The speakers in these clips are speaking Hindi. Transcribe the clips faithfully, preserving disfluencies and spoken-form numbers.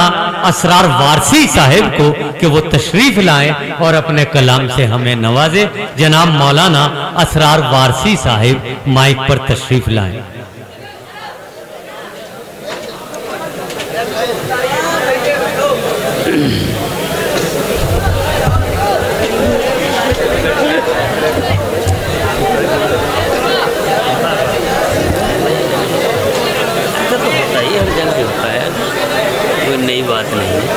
असरार वारसी साहिब को कि वो तशरीफ लाएं और अपने कलाम से हमें नवाजे। जनाब मौलाना असरार वारसी साहिब माइक पर तशरीफ लाएं। नई बात नहीं है।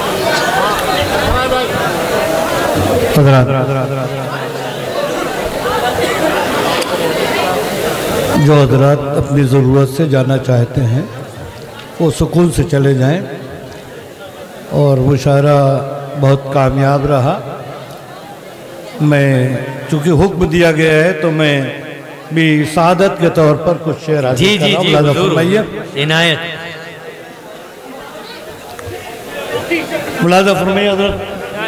जो हजरात अपनी ज़रूरत से जाना चाहते हैं वो सुकून से चले जाएं। और मुशायरा बहुत कामयाब रहा। मैं चूँकि हुक्म दिया गया है तो मैं भी सादत के तौर पर कुछ शेर हाजिर जी जी जी फरमाइए। इनायत मुलाज़ा फरमाइए हज़रत।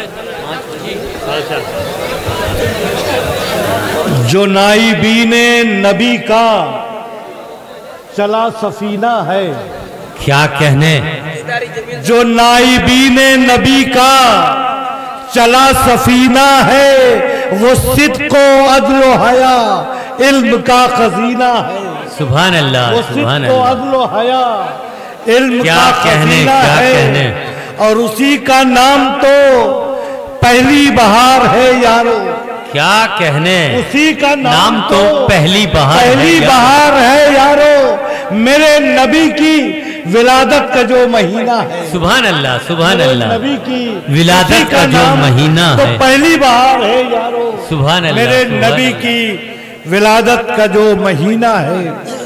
जो नाइबीने नबी का चला सफीना है। क्या कहने। जो नाइबीने नबी का चला सफीना है वो सिद्क़ो अदलो हया इल्म का खजीना है। सुभान अल्लाह वो सुभान सिद्क़ो अल्लाह। अदलो हया इल्म क्या का कहने खजीना क्या है। कहने। और उसी का नाम तो पहली बहार है यारो। क्या कहने। उसी का नाम, नाम तो पहली बहार पहली है बहार है यारो। मेरे नबी की विलादत का जो महीना है। सुभान अल्लाह सुभान अल्लाह। नबी की विलादत का जो महीना तो है पहली बहार है यारो। सुभान अल्लाह मेरे सुभान नबी अल्लाह। की विलादत का जो महीना है।